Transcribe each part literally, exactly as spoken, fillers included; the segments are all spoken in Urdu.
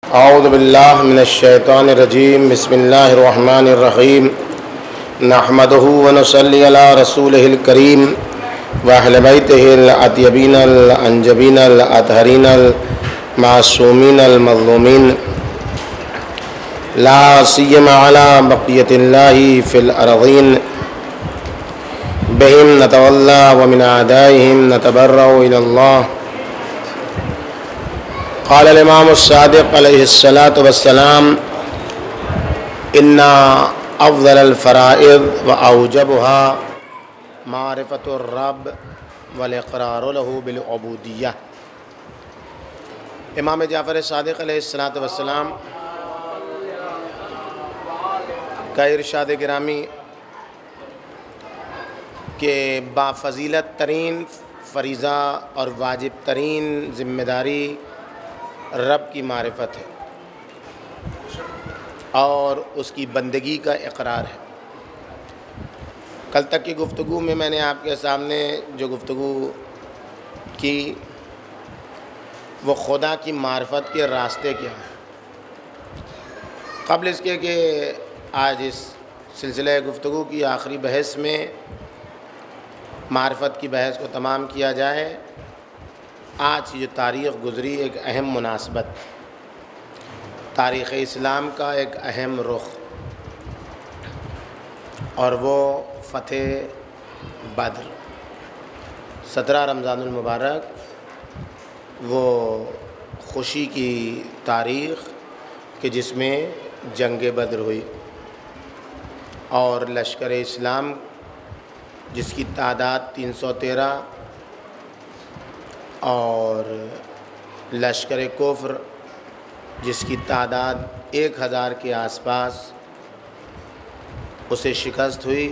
اعوذ باللہ من الشیطان الرجیم بسم اللہ الرحمن الرحیم نحمدہ ونصلی علی رسولہ الکریم واہل بیتہ الاطیبین الانجبین الاطہرین المعصومین المظلومین لا سیما علی بقیت اللہ فی الارضین بہم نتولا ومن اعدائہم نتبرأ الی اللہ. قال الامام الصادق علیہ الصلاۃ والسلام ان افضل الفرائض واوجبها معرفۃ الرب والاقرار له بالعبودیہ. امام جعفر صادق علیہ الصلاۃ والسلام کا ارشاد گرامی کہ بافضیلت ترین فریضہ اور واجب ترین ذمہ داری رب کی معرفت ہے اور اس کی بندگی کا اقرار ہے. کل تک کی گفتگو میں میں نے آپ کے سامنے جو گفتگو کی وہ خدا کی معرفت کے راستے کیا ہیں. قبل اس کے کہ آج اس سلسلہ گفتگو کی آخری بحث میں معرفت کی بحث کو تمام کیا جائے، آج کی جو تاریخ گزری ایک اہم مناسبت، تاریخ اسلام کا ایک اہم رخ، اور وہ فتح بدر، سترہ رمضان المبارک، وہ خوشی کی تاریخ کہ جس میں جنگ بدر ہوئی اور لشکر اسلام جس کی تعداد تین سو تیرہ اور لشکر کفر جس کی تعداد ایک ہزار کے آس پاس اسے شکست ہوئی.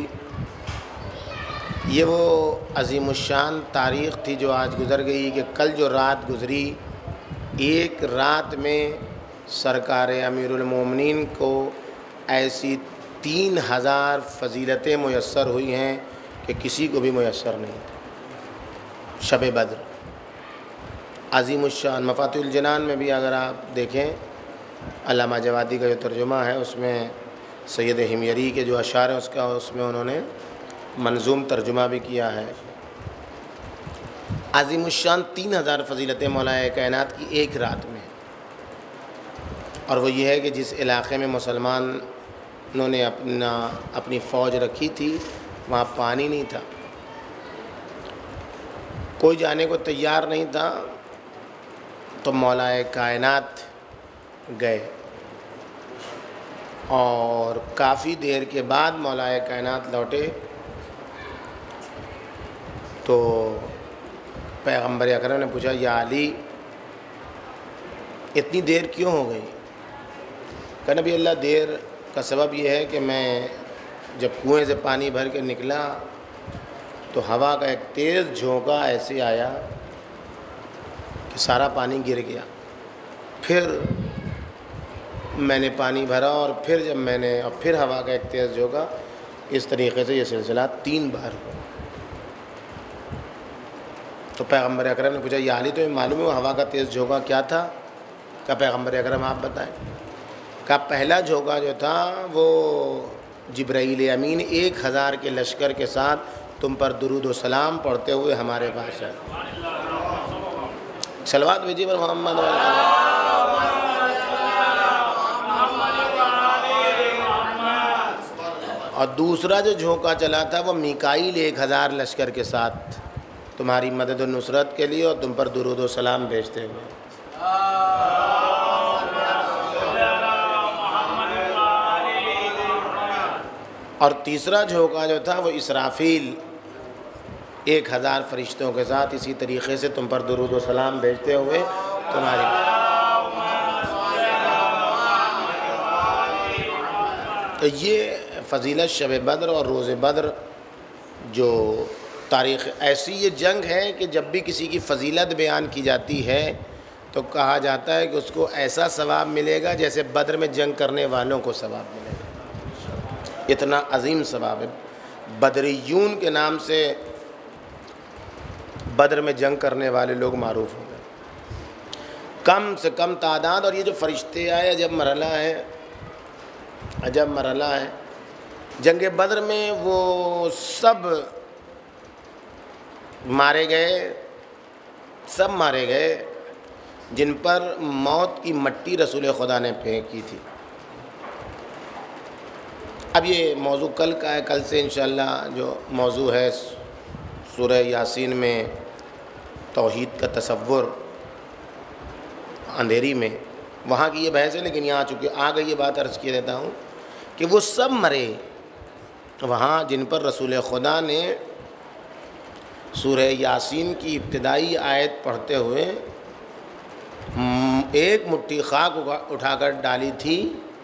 یہ وہ عظیم الشان تاریخ تھی جو آج گزر گئی کہ کل جو رات گزری، ایک رات میں سرکار امیر المومنین کو ایسی تین ہزار فضیلتیں میسر ہوئی ہیں کہ کسی کو بھی میسر نہیں. شب بدر عظیم الشان. مفاتیح الجنان میں بھی اگر آپ دیکھیں، علامہ جوادی کا جو ترجمہ ہے اس میں سید ہمیری کے جو اشعار ہیں اس کا اس میں انہوں نے منظوم ترجمہ بھی کیا ہے. عظیم الشان تین ہزار فضیلتیں مولا کائنات کی ایک رات میں، اور وہ یہ ہے کہ جس علاقے میں مسلمانوں نے اپنا اپنی فوج رکھی تھی وہاں پانی نہیں تھا، کوئی جانے کو تیار نہیں تھا، تو مولا کائنات گئے اور کافی دیر کے بعد مولا کائنات لوٹے تو پیغمبر اکرم نے پوچھا، یا علی اتنی دیر کیوں ہو گئی؟ کہ نبی اللہ دیر کا سبب یہ ہے کہ میں جب کنویں سے پانی بھر کے نکلا تو ہوا کا ایک تیز جھونکا ایسے آیا کہ سارا پانی گر گیا. پھر میں نے پانی بھرا اور پھر جب میں نے اور پھر ہوا کا ایک تیز جھونکا. اس طریقے سے یہ سلسلہ تین بار ہوا. تو پیغمبر اکرم نے پوچھا، یا علی تو معلوم ہے وہ ہوا کا تیز جھونکا کیا تھا؟ کہ پیغمبر اکرم آپ بتائیں. کہ پہلا جھونکا جو تھا وہ جبرائیل امین ایک ہزار کے لشکر کے ساتھ تم پر درود و سلام پڑھتے ہوئے ہمارے پاس ہے. صلوات بھیجیے پر محمد. اور دوسرا جو جھونکا چلا تھا وہ میکائیل ایک ہزار لشکر کے ساتھ تمہاری مدد و نصرت کے لیے اور تم پر درود و سلام بھیجتے ہوئے. اور تیسرا جھونکا جو تھا وہ اسرافیل ایک ہزار فرشتوں کے ساتھ اسی طریقے سے تم پر درود و سلام بھیجتے ہوئے تمہاری. تو یہ فضیلت شب بدر اور روز بدر جو تاریخ ایسی یہ جنگ ہے کہ جب بھی کسی کی فضیلت بیان کی جاتی ہے تو کہا جاتا ہے کہ اس کو ایسا ثواب ملے گا جیسے بدر میں جنگ کرنے والوں کو ثواب ملے گا. اتنا عظیم ثواب ہے. بدریون کے نام سے بدر میں جنگ کرنے والے لوگ معروف ہو گئے. کم سے کم تعداد. اور یہ جو فرشتے آئے عجب مرحلہ ہے, عجب مرحلہ ہے. جنگ بدر میں وہ سب مارے گئے, سب مارے گئے جن پر موت کی مٹی رسول خدا نے پھینکی تھی. اب یہ موضوع کل کا ہے, کل سے انشاءاللہ جو موضوع ہے سورہ یاسین میں توحید کا تصور اندھیری میں, وہاں کی یہ بحث ہے. لیکن یہاں چونکہ آ گئی یہ بات عرض کیے دیتا ہوں کہ وہ سب مرے وہاں جن پر رسول خدا نے سورہ یاسین کی ابتدائی آیت پڑھتے ہوئے ایک مٹھی خاک اٹھا کر ڈالی تھی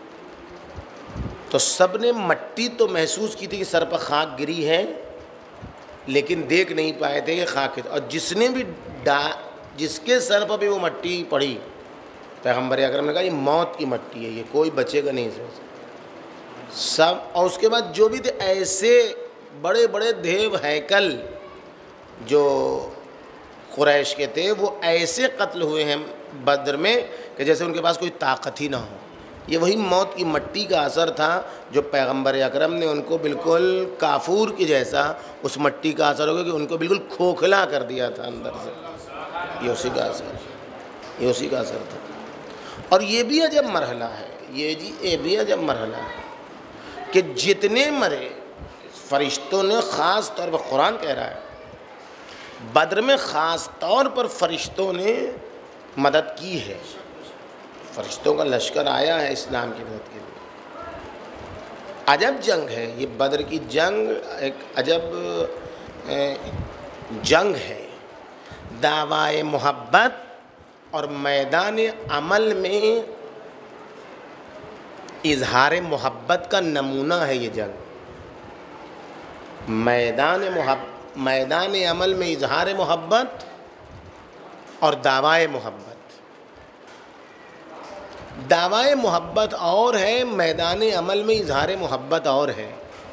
تو سب نے مٹی تو محسوس کی تھی کہ سر پر خاک گری ہے, لیکن دیکھ نہیں پائے تھے کہ خاک. اور جس نے بھی ڈا جس کے سر پر بھی وہ مٹی پڑی, پیغمبر اکرم نے کہا یہ موت کی مٹی ہے, یہ کوئی بچے گا نہیں اس میں سے سب. اور اس کے بعد جو بھی تھے ایسے بڑے بڑے دیو ہیکل جو قریش کے تھے وہ ایسے قتل ہوئے ہیں بدر میں کہ جیسے ان کے پاس کوئی طاقت ہی نہ ہو. یہ وہی موت کی مٹی کا اثر تھا جو پیغمبر اکرم نے ان کو بالکل کافور کی جیسا اس مٹی کا اثر ہو گیا کہ ان کو بالکل کھوکھلا کر دیا تھا اندر سے. یہ اسی کا اثر یہ اسی کا اثر تھا. اور یہ بھی عجب مرحلہ ہے, یہ جی یہ بھی عجب مرحلہ ہے کہ جتنے مرے فرشتوں نے, خاص طور پر قرآن کہہ رہا ہے بدر میں خاص طور پر فرشتوں نے مدد کی ہے. فرشتوں کا لشکر آیا ہے اسلام کی مدد کے لیے. عجب جنگ ہے یہ بدر کی جنگ, ایک عجب جنگ ہے. دعوی محبت اور میدان عمل میں اظہار محبت کا نمونہ ہے یہ جنگ. میدان محبت میدان عمل میں اظہار محبت اور دعوی محبت. دعوی محبت اور ہے, میدان عمل میں اظہار محبت اور ہے.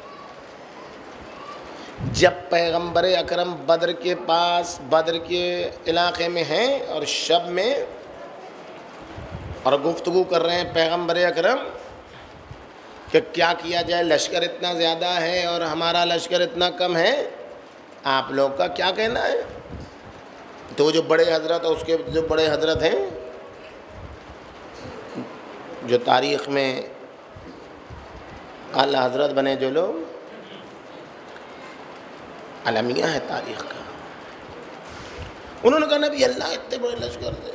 جب پیغمبر اکرم بدر کے پاس بدر کے علاقے میں ہیں اور شب میں اور گفتگو کر رہے ہیں پیغمبر اکرم کہ کیا کیا جائے, لشکر اتنا زیادہ ہے اور ہمارا لشکر اتنا کم ہے, آپ لوگ کا کیا کہنا ہے. تو وہ جو بڑے حضرت اس کے جو بڑے حضرت ہیں جو تاریخ میں اعلی حضرت بنے, جو لوگ المیہ ہے تاریخ کا, انہوں نے کہا نبی اللہ اتنے بڑے لشکر دے,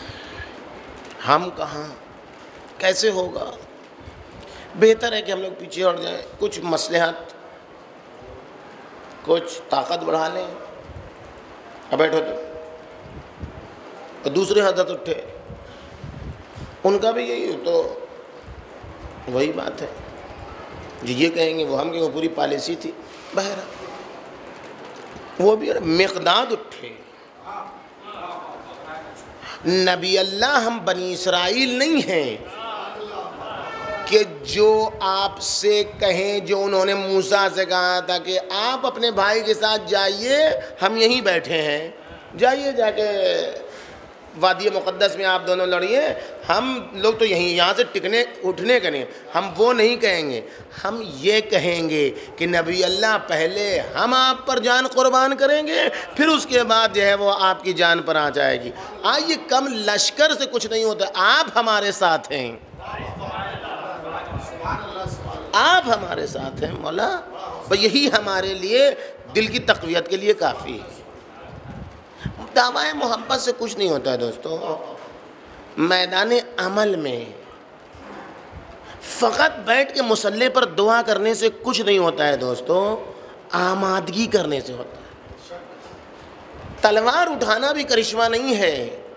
ہم کہاں, کیسے ہوگا, بہتر ہے کہ ہم لوگ پیچھے ہٹ جائیں, کچھ مصلحت کچھ طاقت بڑھا لیں. اب بیٹھو تو. اور دوسرے حضرت اٹھے, ان کا بھی یہی تو وہی بات ہے جی, یہ کہیں گے وہ ہم کہیں وہ پوری پالیسی تھی. بہرحال وہ بھی مقداد اٹھے, نبی اللہ ہم بنی اسرائیل نہیں ہیں کہ جو آپ سے کہیں جو انہوں نے موسیٰ سے کہا تھا کہ آپ اپنے بھائی کے ساتھ جائیے, ہم یہیں بیٹھے ہیں, جائیے جا کے وادی مقدس میں آپ دونوں لڑیے, ہم لوگ تو یہیں یہاں سے ٹکنے اٹھنے کا نہیں. ہم وہ نہیں کہیں گے, ہم یہ کہیں گے کہ نبی اللہ پہلے ہم آپ پر جان قربان کریں گے, پھر اس کے بعد جو ہے وہ آپ کی جان پر آ جائے گی. آئیے کم لشکر سے کچھ نہیں ہوتا, آپ ہمارے ساتھ ہیں, آپ ہمارے ساتھ ہیں مولا, یہی ہمارے لیے دل کی تقویت کے لیے کافی ہے. دعوی محبت سے کچھ نہیں ہوتا ہے دوستو. میدان عمل میں فقط بیٹھ کے مصلی پر دعا کرنے سے کچھ نہیں ہوتا ہے دوستو, آمادگی کرنے سے ہوتا ہے. تلوار اٹھانا بھی کرشمہ نہیں ہے,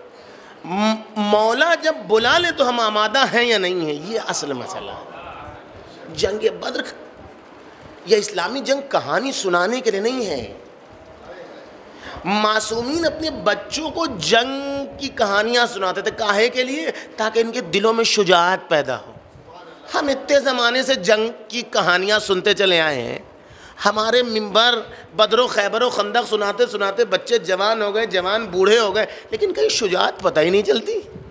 مولا جب بلا لے تو ہم آمادہ ہیں یا نہیں ہیں, یہ اصل مسئلہ ہے. جنگ بدر یا اسلامی جنگ کہانی سنانے کے لیے نہیں ہے. معصومین اپنے بچوں کو جنگ کی کہانیاں سناتے تھے, کاہے کے لیے, تاکہ ان کے دلوں میں شجاعت پیدا ہو. ہم اتنے زمانے سے جنگ کی کہانیاں سنتے چلے آئے ہیں, ہمارے منبر بدر و خیبر و خندق سناتے سناتے بچے جوان ہو گئے, جوان بوڑھے ہو گئے, لیکن کہیں شجاعت پتہ ہی نہیں چلتی.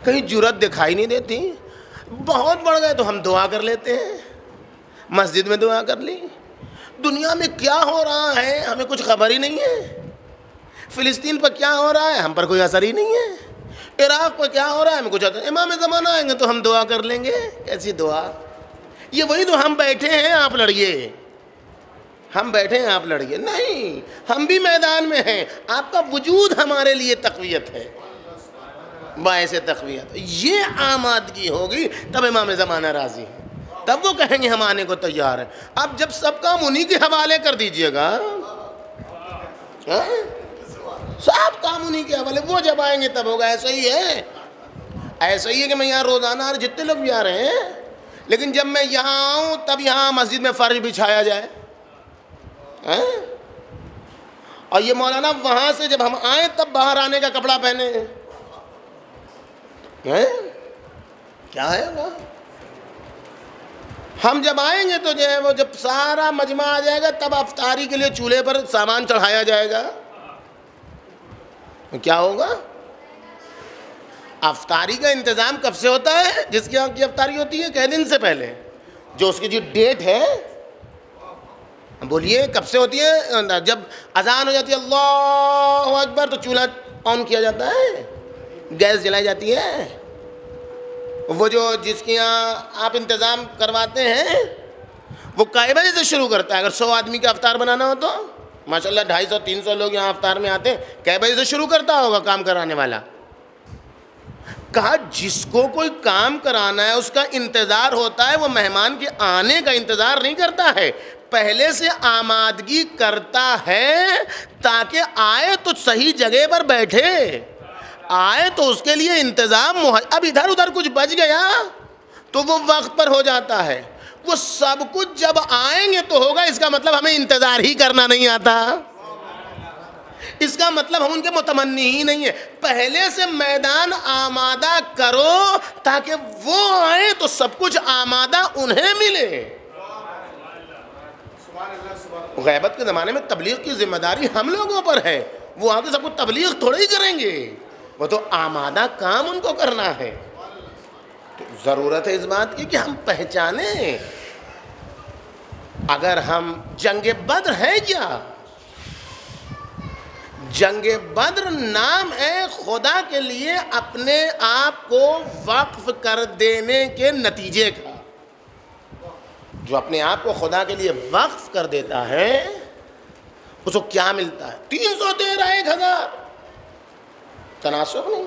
کہیں جرت دکھائی نہیں دیتی. بہت بڑھ گئے تو ہم دعا کر لیتے ہیں, مسجد میں دعا کر لی. دنیا میں کیا ہو رہا ہے ہمیں کچھ خبر ہی نہیں ہے. فلسطین پر کیا ہو رہا ہے ہم پر کوئی اثر ہی نہیں ہے. عراق پر کیا ہو رہا ہے ہمیں کچھ اثر. امام زمانہ آئیں گے تو ہم دعا کر لیں گے. کیسی دعا؟ یہ وہی تو ہم بیٹھے ہیں آپ لڑیے, ہم بیٹھے ہیں آپ لڑیے. نہیں, ہم بھی میدان میں ہیں. آپ کا وجود ہمارے لیے تقویت ہے, باعث تقویت. یہ آمادگی ہوگی تب امام زمانہ راضی ہے, تب وہ کہیں گے ہم آنے کو تیار ہیں. اب جب سب کام انہی کے حوالے کر دیجئے گا, سب کام انہی کے حوالے, وہ جب آئیں گے تب ہوگا. ایسا ہی ہے, ایسا ہی ہے کہ میں یہاں روزانہ آ رہے, جتنے لوگ بھی آ رہے ہیں, لیکن جب میں یہاں آؤں تب یہاں مسجد میں فرش بچھایا جائے. اور یہ مولانا وہاں سے جب ہم آئیں تب باہر آنے کا کپڑا پہنے ہیں. کیا ہے وہ؟ ہم جب آئیں گے تو جو ہے وہ جب سارا مجمع آ جائے گا تب افطاری کے لیے چولہے پر سامان چڑھایا جائے گا. کیا ہوگا؟ افطاری کا انتظام کب سے ہوتا ہے؟ جس کی یہاں کی افطاری ہوتی ہے کئی دن سے پہلے, جو اس کی جو ڈیٹ ہے. بولیے کب سے ہوتی ہے؟ جب اذان ہو جاتی ہے اللہ اکبر تو چولہا آن کیا جاتا ہے, گیس جلائی جاتی ہے. وہ جو جس کے یہاں آپ انتظام کرواتے ہیں وہ کئی بجے سے شروع کرتا ہے؟ اگر سو آدمی کا افطار بنانا ہو تو ماشاءاللہ ڈھائی سو تین سو لوگ یہاں افطار میں آتے ہیں, کئی بجے سے شروع کرتا ہوگا کام کرانے والا؟ کہا جس کو کوئی کام کرانا ہے اس کا انتظار ہوتا ہے, وہ مہمان کے آنے کا انتظار نہیں کرتا ہے, پہلے سے آمادگی کرتا ہے تاکہ آئے تو صحیح جگہ پر بیٹھے, آئے تو اس کے لیے انتظام. اب ادھر ادھر کچھ بچ گیا تو وہ وقت پر ہو جاتا ہے. وہ سب کچھ جب آئیں گے تو ہوگا, اس کا مطلب ہمیں انتظار ہی کرنا نہیں آتا, اس کا مطلب ہم ان کے متمنی ہی نہیں ہیں. پہلے سے میدان آمادہ کرو تاکہ وہ آئیں تو سب کچھ آمادہ انہیں ملے. غیبت کے زمانے میں تبلیغ کی ذمہ داری ہم لوگوں پر ہے, وہ آ کے سب کو تبلیغ تھوڑے ہی کریں گے, وہ تو آمادہ کام ان کو کرنا ہے. تو ضرورت ہے اس بات کی کہ ہم پہچانیں. اگر ہم جنگ بدر ہے کیا؟ جنگ بدر نام ہے خدا کے لیے اپنے آپ کو وقف کر دینے کے نتیجے کا. جو اپنے آپ کو خدا کے لیے وقف کر دیتا ہے اس کو کیا ملتا ہے؟ تین سو تیرہ ایک ہزار, تناسب نہیں.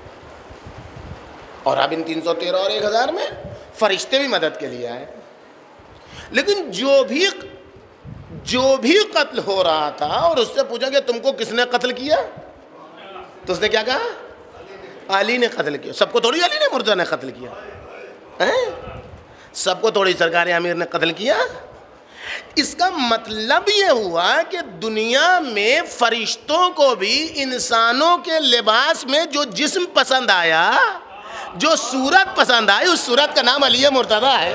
اور اب ان تین سو تیرہ اور ایک ہزار میں فرشتے بھی مدد کے لیے آئے. لیکن جو بھی جو بھی قتل ہو رہا تھا اور اس سے پوچھا کہ تم کو کس نے قتل کیا, تو اس نے کیا کہا؟ علی نے قتل کیا. سب کو تھوڑی علی نے مرزا نے قتل کیا, سب کو تھوڑی سرکار امیر نے قتل کیا. اس کا مطلب یہ ہوا کہ دنیا میں فرشتوں کو بھی انسانوں کے لباس میں جو جسم پسند آیا, جو صورت پسند آئی, اس صورت کا نام علی مرتضیٰ ہے.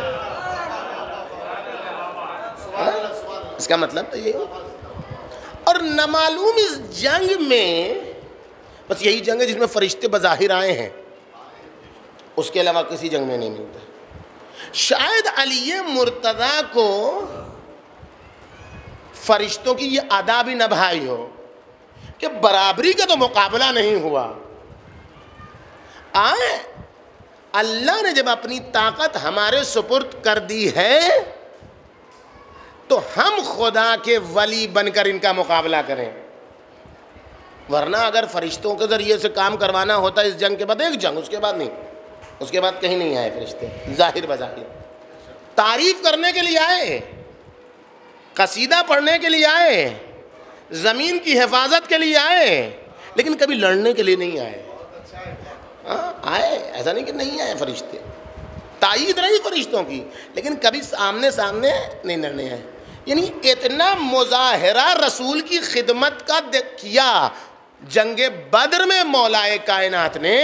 اس کا مطلب تو یہ. اور نہ معلوم اس جنگ میں بس یہی جنگ ہے جس میں فرشتے بظاہر آئے ہیں, اس کے علاوہ کسی جنگ میں نہیں ملتا. شاید علی مرتضیٰ کو فرشتوں کی یہ ادا بھی نبھائی ہو کہ برابری کا تو مقابلہ نہیں ہوا. آئے اللہ نے جب اپنی طاقت ہمارے سپرد کر دی ہے تو ہم خدا کے ولی بن کر ان کا مقابلہ کریں. ورنہ اگر فرشتوں کے ذریعے سے کام کروانا ہوتا اس جنگ کے بعد, ایک جنگ اس کے بعد نہیں, اس کے بعد کہیں نہیں آئے فرشتے, ظاہر بظاہر تعریف کرنے کے لیے آئے, قصیدہ پڑھنے کے لیے آئے, زمین کی حفاظت کے لیے آئے, لیکن کبھی لڑنے کے لیے نہیں آئے. ہاں آئے, ایسا نہیں کہ نہیں آئے فرشتے, تائید رہی فرشتوں کی, لیکن کبھی سامنے سامنے نہیں لڑنے آئے. یعنی اتنا مظاہرہ رسول کی خدمت کا کیا جنگ بدر میں مولا کائنات نے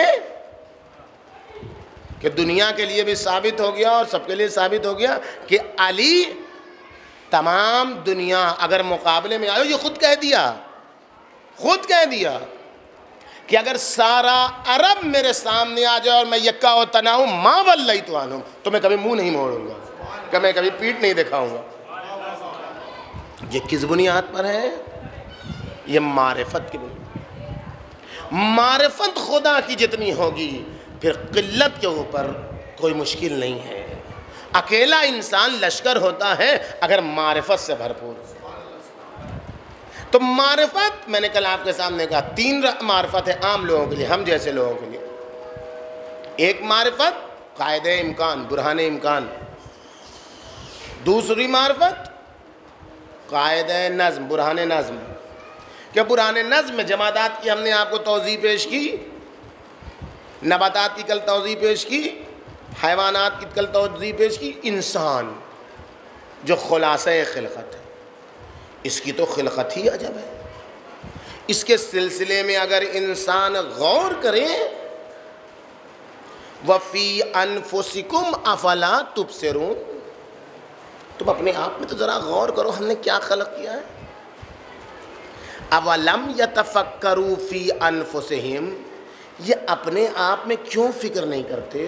کہ دنیا کے لیے بھی ثابت ہو گیا اور سب کے لیے ثابت ہو گیا کہ علی تمام دنیا اگر مقابلے میں آئے. یہ خود کہہ دیا, خود کہہ دیا کہ اگر سارا عرب میرے سامنے آ جائے اور میں یکا و تنہا ہوں ما ولیت عنہم تو میں کبھی منہ نہیں موڑوں گا، کہ میں کبھی پیٹ نہیں دکھاؤں گا۔ یہ کس بنیاد پر ہے؟ یہ معرفت کی بنیاد۔ معرفت خدا کی جتنی ہوگی پھر قلت کے اوپر کوئی مشکل نہیں ہے۔ اکیلا انسان لشکر ہوتا ہے اگر معرفت سے بھرپور ہو۔ تو معرفت میں نے کل آپ کے سامنے کہا تین معرفت ہے عام لوگوں کے لیے، ہم جیسے لوگوں کے لیے۔ ایک معرفت قاعدہ امکان، برہان امکان۔ دوسری معرفت قاعدہ نظم، برہان نظم۔ کہ برہان نظم میں جمادات کی ہم نے آپ کو توضیح پیش کی، نباتات کی کل توضیح پیش کی، حیوانات کی کل توضیح پیش کی، انسان جو خلاصہ خلقت ہے، اس کی تو خلقت ہی عجب ہے۔ اس کے سلسلے میں اگر انسان غور کرے، وَفِي أَنفُسِكُمْ أَفَلَا تُبْصِرُونَ، تم اپنے آپ میں تو ذرا غور کرو ہم نے کیا خلق کیا ہے۔ اَوَلَمْ يَتَفَكَّرُوا فِي أَنفُسِهِمْ، یہ اپنے آپ میں کیوں فکر نہیں کرتے؟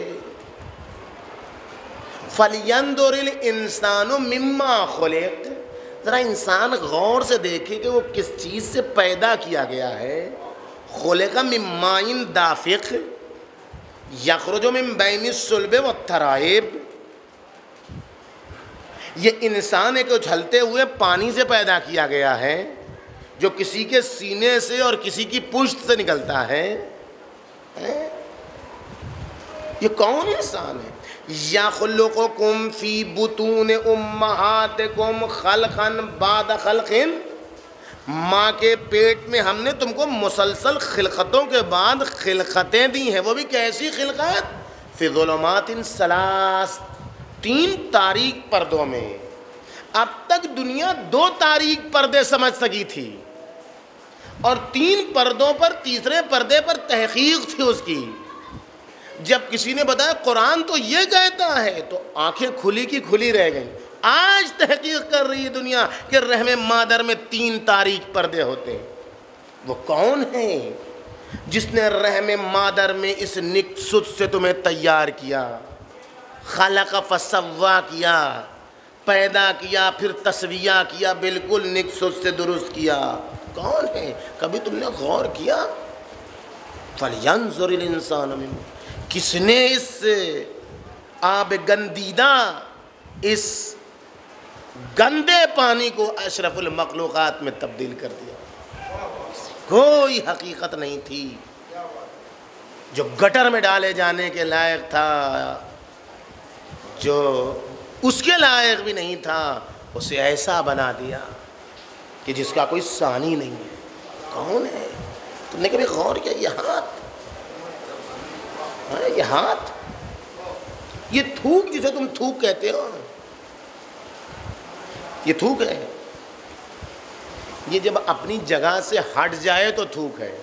فَلْيَنْظُرِ الْإِنسَانُ مِمَّا خُلِقَ، ذرا انسان غور سے دیکھے کہ وہ کس چیز سے پیدا کیا گیا ہے۔ خُلِقَ مِن مَاءٍ دَافِقٍ یخرج من بین الصلب والترائب، یہ انسان ایک اچھلتے ہوئے پانی سے پیدا کیا گیا ہے جو کسی کے سینے سے اور کسی کی پشت سے نکلتا ہے۔ یہ کون انسان ہے؟ یخلقکم فی بطون امہاتکم خلقا بعد خلق، ماں کے پیٹ میں ہم نے تم کو مسلسل خلقتوں کے بعد خلقتیں دی ہیں، وہ بھی کیسی خلقت؟ فی ظلمات ثلاث، تین تاریک پردوں میں۔ اب تک دنیا دو تاریک پردے سمجھ سکی تھی اور تین پردوں پر، تیسرے پردے پر تحقیق تھی اس کی۔ جب کسی نے بتایا قرآن تو یہ کہتا ہے تو آنکھیں کھلی کی کھلی رہ گئیں۔ آج تحقیق کر رہی ہے دنیا کہ رحم مادر میں تین تاریک پردے ہوتے ہیں۔ وہ کون ہے جس نے رحم مادر میں اس نکست سے تمہیں تیار کیا، خلق فسوا کیا، پیدا کیا، پھر تسویہ کیا، بالکل نکست سے درست کیا؟ کون ہے؟ کبھی تم نے غور کیا؟ فَلْيَنْظُرِ الْإِنسَانُ مِمَّا، کس نے اس آب گندیدہ، اس گندے پانی کو اشرف المخلوقات میں تبدیل کر دیا؟ کوئی حقیقت نہیں تھی۔ جو گٹر میں ڈالے جانے کے لائق تھا، جو اس کے لائق بھی نہیں تھا، اسے ایسا بنا دیا کہ جس کا کوئی ثانی نہیں ہے۔ کون ہے؟ تم نے کبھی غور کیا؟ یہ ہاتھ، یہ ہاتھ، یہ تھوک جسے تم تھوک کہتے ہو، یہ تھوک ہے۔ یہ جب اپنی جگہ سے ہٹ جائے تو تھوک ہے،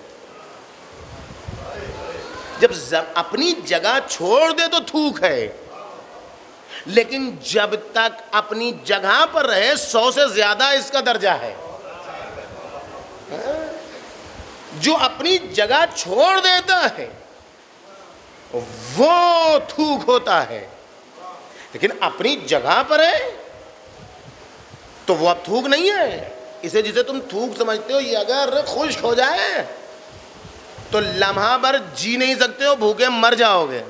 جب اپنی جگہ چھوڑ دے تو تھوک ہے، لیکن جب تک اپنی جگہ پر رہے سو سے زیادہ اس کا درجہ ہے۔ جو اپنی جگہ چھوڑ دیتا ہے وہ تھوک ہوتا ہے، لیکن اپنی جگہ پر ہے تو وہ اب تھوک نہیں ہے۔ اسے جسے تم تھوک سمجھتے ہو، یہ اگر خشک ہو جائے تو لمحہ بھر جی نہیں سکتے ہو، بھوکے مر جاؤ گے۔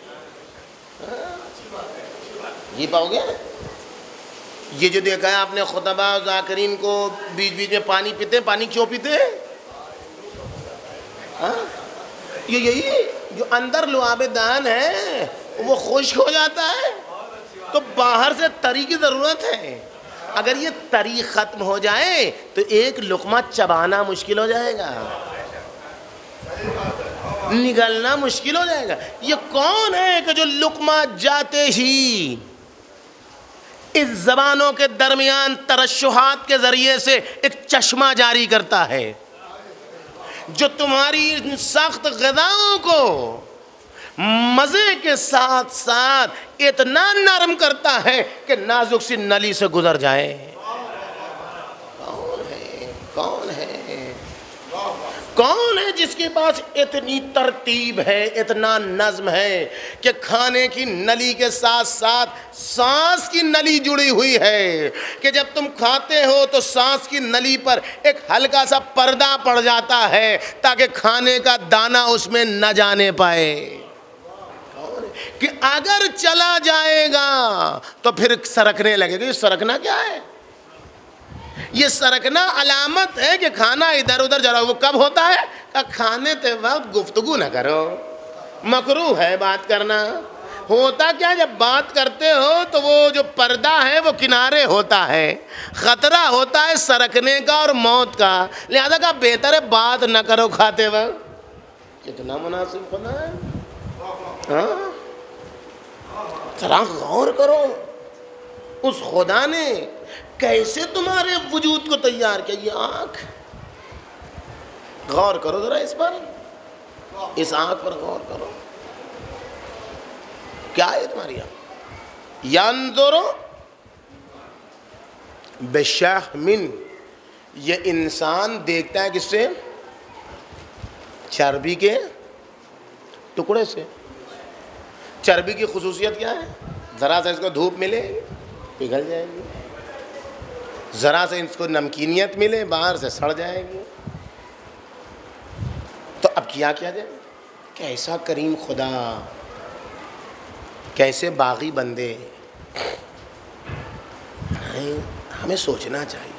جی پاؤ گے؟ یہ جو دیکھا ہے آپ نے خطبہ ذاکرین کو بیچ بیچ میں پانی پیتے ہیں، پانی کیوں پیتے ہیں؟ یہ یہی جو اندر لعاب دہن ہے وہ خشک ہو جاتا ہے تو باہر سے تری کی ضرورت ہے۔ اگر یہ تری ختم ہو جائے تو ایک لقمہ چبانا مشکل ہو جائے گا، نگلنا مشکل ہو جائے گا۔ یہ کون ہے کہ جو لقمہ جاتے ہی اس زبانوں کے درمیان ترشحات کے ذریعے سے ایک چشمہ جاری کرتا ہے، جو تمہاری ان سخت غذاؤں کو مزے کے ساتھ ساتھ اتنا نرم کرتا ہے کہ نازک سی نلی سے گزر جائے؟ کون ہے؟ کون ہے؟ کون ہے جس کے پاس اتنی ترتیب ہے، اتنا نظم ہے کہ کھانے کی نلی کے ساتھ ساتھ سانس کی نلی جڑی ہوئی ہے کہ جب تم کھاتے ہو تو سانس کی نلی پر ایک ہلکا سا پردہ پڑ جاتا ہے تاکہ کھانے کا دانہ اس میں نہ جانے پائے، کہ اگر چلا جائے گا تو پھر سرکنے لگے گا۔ یہ سرکنا کیا ہے؟ یہ سرکنا علامت ہے کہ کھانا ادھر ادھر جا رہا ہے۔ وہ کب ہوتا ہے؟ کہ کھانے تے وقت گفتگو نہ کرو، مکروہ ہے بات کرنا۔ ہوتا کیا، جب بات کرتے ہو تو وہ جو پردہ ہے وہ کنارے ہوتا ہے، خطرہ ہوتا ہے سرکنے کا اور موت کا، لہذا کہ بہتر ہے بات نہ کرو کھاتے وقت۔ کتنا مناسب خدا ہے، ہاں؟ ذرا غور کرو اس خدا نے کیسے تمہارے وجود کو تیار کیا۔ یہ آنکھ، غور کرو ذرا اس پر، اس آنکھ پر غور کرو، کیا ہے تمہاری آنکھ؟ ینظر بشحم، یہ انسان دیکھتا ہے کس سے؟ چربی کے ٹکڑے سے۔ چربی کی خصوصیت کیا ہے؟ ذرا سا اس کو دھوپ ملے پگھل جائے گی، ذرا سے اس کو نمکینیت ملے باہر سے سڑ جائے گی۔ تو اب کیا کیا جائے؟ کیسا کریم خدا، کیسے باغی بندے، ہمیں سوچنا چاہیے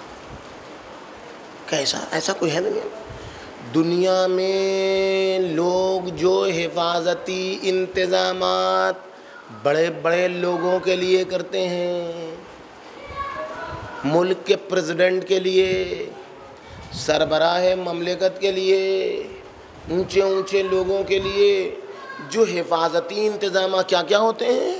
کیسا، ایسا کوئی ہے نہیں دنیا میں۔ لوگ جو حفاظتی انتظامات بڑے بڑے لوگوں کے لیے کرتے ہیں، ملک کے پریزیڈنٹ کے لیے، سربراہ مملکت کے لیے، اونچے اونچے لوگوں کے لیے جو حفاظتی انتظامات کیا کیا ہوتے ہیں؟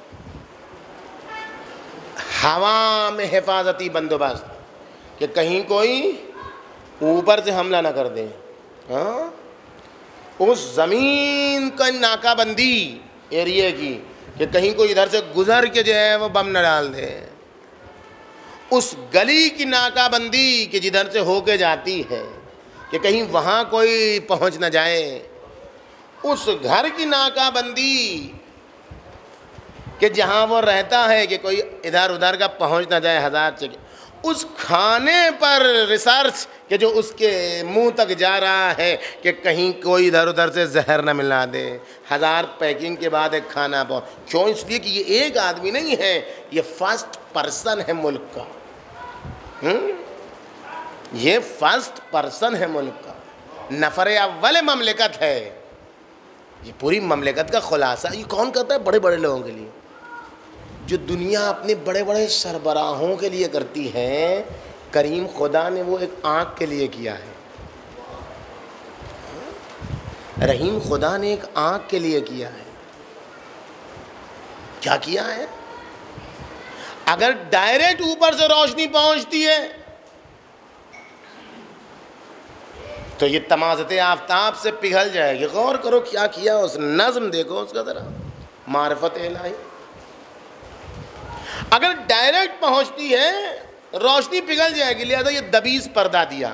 ہوا میں حفاظتی بندوبست کہ کہیں کوئی اوپر سے حملہ نہ کر دے، ہاں؟ اس زمین کا ناکہ بندی ایریے کی کہ کہیں کوئی ادھر سے گزر کے جو ہے وہ بم نہ ڈال دے، اس گلی کی ناکہ بندی کہ جدھر سے ہو کے جاتی ہے کہ کہیں وہاں کوئی پہنچ نہ جائے، اس گھر کی ناکہ بندی کہ جہاں وہ رہتا ہے کہ کوئی ادھر ادھر کا پہنچ نہ جائے ہزار جگہ، اس کھانے پر ریسرچ کہ جو اس کے منہ تک جا رہا ہے کہ کہیں کوئی ادھر ادھر سے زہر نہ ملا دے، ہزار پیکنگ کے بعد ایک کھانا پہنچ، کیوں؟ اس لیے کہ یہ ایک آدمی نہیں ہے، یہ فرسٹ پرسن ہے ملک کا، یہ فرسٹ پرسن ہے ملک کا، نفر اول مملکت ہے، یہ پوری مملکت کا خلاصہ۔ یہ کون کرتا ہے؟ بڑے بڑے لوگوں کے لیے، جو دنیا اپنے بڑے بڑے سربراہوں کے لیے کرتی ہے، کریم خدا نے وہ ایک آنکھ کے لیے کیا ہے، رحیم خدا نے ایک آنکھ کے لیے کیا ہے۔ کیا کیا ہے؟ اگر ڈائریکٹ اوپر سے روشنی پہنچتی ہے تو یہ تمازت آفتاب سے پگھل جائے گی۔ غور کرو کیا کیا اس نظم، دیکھو اس کا ذرا، معرفت الہی۔ اگر ڈائریکٹ پہنچتی ہے روشنی پگھل جائے گی، لہذا یہ دبیز پردہ دیا،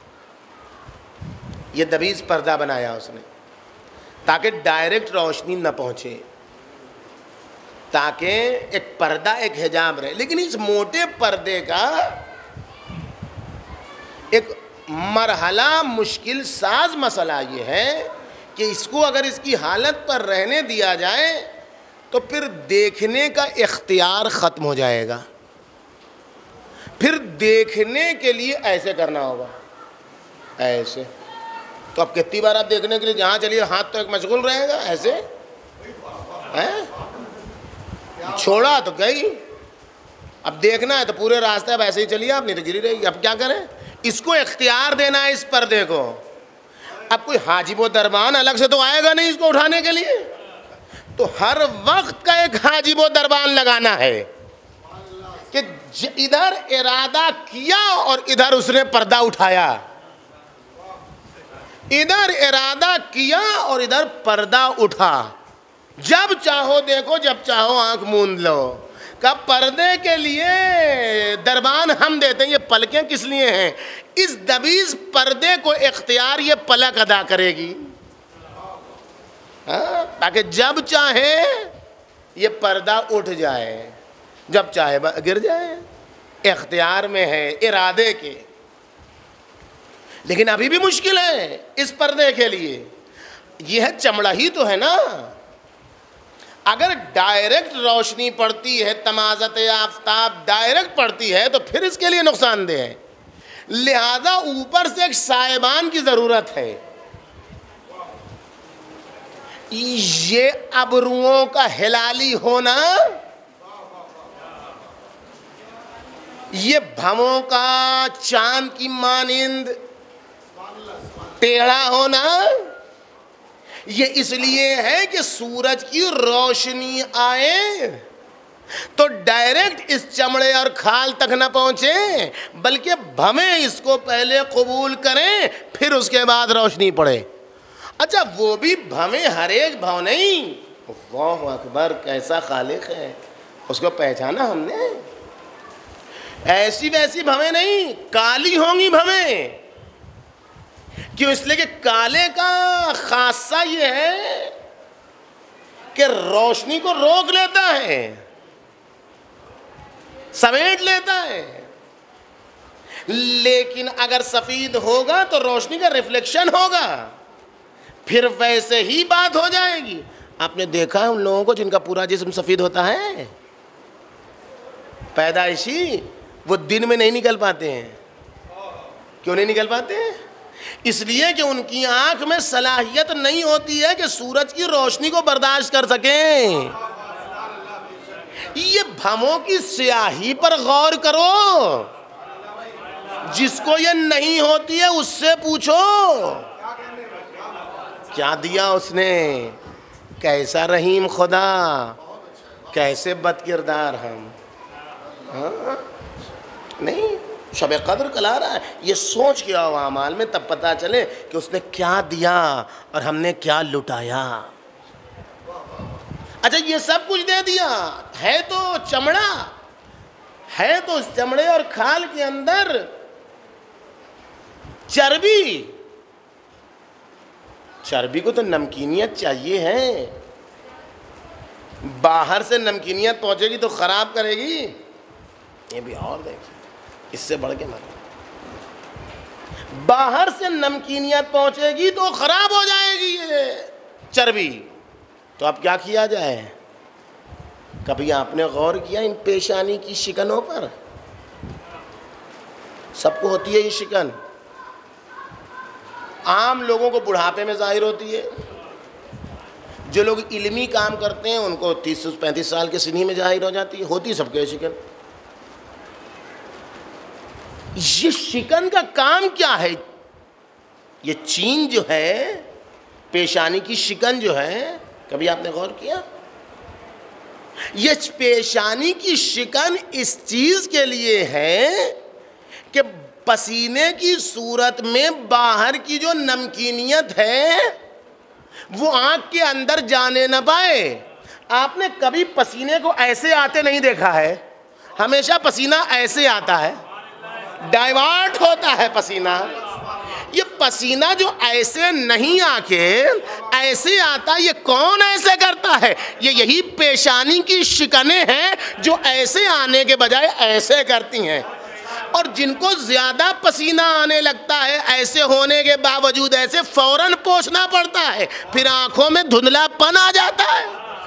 یہ دبیز پردہ بنایا اس نے تاکہ ڈائریکٹ روشنی نہ پہنچے، تاکہ ایک پردہ، ایک حجاب رہے۔ لیکن اس موٹے پردے کا ایک مرحلہ مشکل ساز مسئلہ یہ ہے کہ اس کو اگر اس کی حالت پر رہنے دیا جائے تو پھر دیکھنے کا اختیار ختم ہو جائے گا، پھر دیکھنے کے لیے ایسے کرنا ہوگا، ایسے۔ تو اب کتنی بار آپ دیکھنے کے لیے جہاں چلیے ہاتھ تو ایک مشغول رہے گا، ایسے چھوڑا تو گئی، اب دیکھنا ہے تو پورے راستے اب ایسے ہی چلیے آپ، نہیں تو گری رہے گی۔ اب کیا کریں؟ اس کو اختیار دینا ہے اس پردے کو۔ اب کوئی حاجب و دربان الگ سے تو آئے گا نہیں اس کو اٹھانے کے لیے، تو ہر وقت کا ایک حاجب و دربان لگانا ہے کہ ادھر ارادہ کیا اور ادھر اس نے پردہ اٹھایا، ادھر ارادہ کیا اور ادھر پردہ اٹھا، جب چاہو دیکھو، جب چاہو آنکھ موند لو، کہ پردے کے لیے دربان ہم دیتے ہیں، یہ پلکیں کس لیے ہیں؟ اس دبیز پردے کو اختیار یہ پلک ادا کرے گی، تاکہ جب چاہے یہ پردہ اٹھ جائے، جب چاہے گر جائے، اختیار میں ہے، ارادے کے۔ لیکن ابھی بھی مشکل ہے اس پردے کے لیے، یہ ہے چمڑا ہی تو ہے نا۔ اگر ڈائریکٹ روشنی پڑتی ہے، تمازت آفتاب ڈائریکٹ پڑتی ہے تو پھر اس کے لیے نقصان دہ ہے، لہذا اوپر سے ایک سائبان کی ضرورت ہے۔ یہ ابروؤں کا ہلالی ہونا، یہ بھموں کا چاند کی مانند ٹیڑھا ہونا، یہ اس لیے ہے کہ سورج کی روشنی آئے تو ڈائریکٹ اس چمڑے اور کھال تک نہ پہنچے، بلکہ بھمیں اس کو پہلے قبول کریں پھر اس کے بعد روشنی پڑے۔ اچھا وہ بھی بھمیں ہر ایک بھو نہیں، اللہ اکبر کیسا خالق ہے، اس کو پہچانا ہم نے، ایسی ویسی بھویں نہیں، کالی ہوں گی بھویں۔ کیوں؟ اس لیے کہ کالے کا خاصہ یہ ہے کہ روشنی کو روک لیتا ہے، سمیٹ لیتا ہے، لیکن اگر سفید ہوگا تو روشنی کا ریفلیکشن ہوگا، پھر ویسے ہی بات ہو جائے گی۔ آپ نے دیکھا ہے ان لوگوں کو جن کا پورا جسم سفید ہوتا ہے، پیدائشی، وہ دن میں نہیں نکل پاتے ہیں۔ کیوں نہیں نکل پاتے ہیں؟ اس لیے کہ ان کی آنکھ میں صلاحیت نہیں ہوتی ہے کہ سورج کی روشنی کو برداشت کر سکیں۔ یہ بھموں کی سیاہی پر غور کرو، جس کو یہ نہیں ہوتی ہے اس سے پوچھو کیا دیا اس نے، کیسا رحیم خدا، کیسے بد کردار ہم۔ ہاں نہیں، شب قدر کل آ رہا ہے، یہ سوچ کے آؤ اعمال میں، تب پتہ چلے کہ اس نے کیا دیا اور ہم نے کیا لٹایا۔ اچھا یہ سب کچھ دے دیا ہے تو چمڑا ہے، تو اس چمڑے اور کھال کے اندر چربی، چربی کو تو نمکینیت چاہیے ہے، باہر سے نمکینیت پہنچے گی تو خراب کرے گی۔ یہ بھی اور دیکھیں، اس سے بڑھ کے مر، باہر سے نمکینیت پہنچے گی تو خراب ہو جائے گی یہ چربی۔ تو اب کیا کیا جائے؟ کبھی آپ نے غور کیا ان پیشانی کی شکنوں پر؟ سب کو ہوتی ہے یہ شکن، عام لوگوں کو بڑھاپے میں ظاہر ہوتی ہے، جو لوگ علمی کام کرتے ہیں ان کو تیس پینتیس سال کے سنی میں ظاہر ہو جاتی ہے، ہوتی سب کے شکن۔ یہ شکن کا کام کیا ہے؟ یہ چین جو ہے، پیشانی کی شکن جو ہے، کبھی آپ نے غور کیا؟ یہ پیشانی کی شکن اس چیز کے لیے ہے کہ پسینے کی صورت میں باہر کی جو نمکینیت ہے وہ آنکھ کے اندر جانے نہ پائے۔ آپ نے کبھی پسینے کو ایسے آتے نہیں دیکھا ہے، ہمیشہ پسینہ ایسے آتا ہے، ڈائیورٹ ہوتا ہے پسینہ۔ یہ پسینہ جو ایسے نہیں آ کے ایسے آتا، یہ کون ایسے کرتا ہے؟ یہ یہی پیشانی کی شکنیں ہیں جو ایسے آنے کے بجائے ایسے کرتی ہیں، اور جن کو زیادہ پسینہ آنے لگتا ہے ایسے ہونے کے باوجود ایسے فوراً پوچھنا پڑتا ہے، پھر آنکھوں میں دھندلا پن آ جاتا ہے۔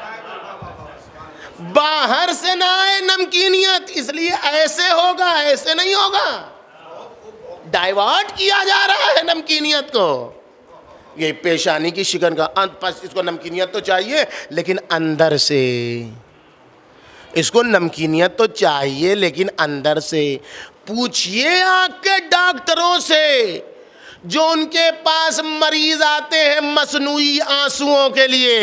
باہر سے نہ آئے نمکینیت، اس لیے ایسے ہوگا، ایسے نہیں ہوگا، ڈائیورٹ کیا جا رہا ہے نمکینیت کو۔ یہ پیشانی کی شکن کا پس اس کو نمکینیت تو چاہیے لیکن اندر سے، اس کو نمکینیت تو چاہیے لیکن اندر سے۔ پوچھئے آنکھ کے ڈاکٹروں سے جو ان کے پاس مریض آتے ہیں مصنوعی آنسوؤں کے لیے،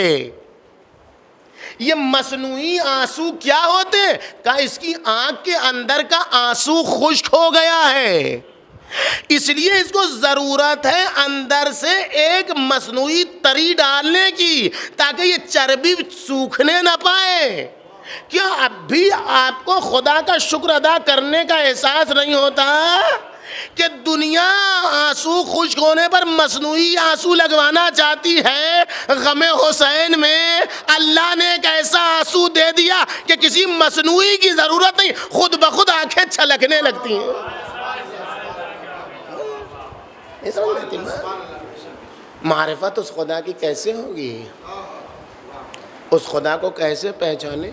یہ مصنوعی آنسو کیا ہوتے ہیں؟ کہا اس کی آنکھ کے اندر کا آنسو خشک ہو گیا ہے، اس لیے اس کو ضرورت ہے اندر سے ایک مصنوعی تری ڈالنے کی تاکہ یہ چربی سوکھنے نہ پائے۔ کیا اب بھی آپ کو خدا کا شکر ادا کرنے کا احساس نہیں ہوتا کہ دنیا آنسو خشک ہونے پر مصنوعی آنسو لگوانا چاہتی ہے؟ غم حسین میں اللہ نے ایک ایسا آنسو دے دیا کہ کسی مصنوعی کی ضرورت نہیں، خود بخود آنکھیں چھلکنے لگتی ہیں۔ معرفت اس خدا کی کیسے ہوگی؟ اس خدا کو کیسے پہچانے؟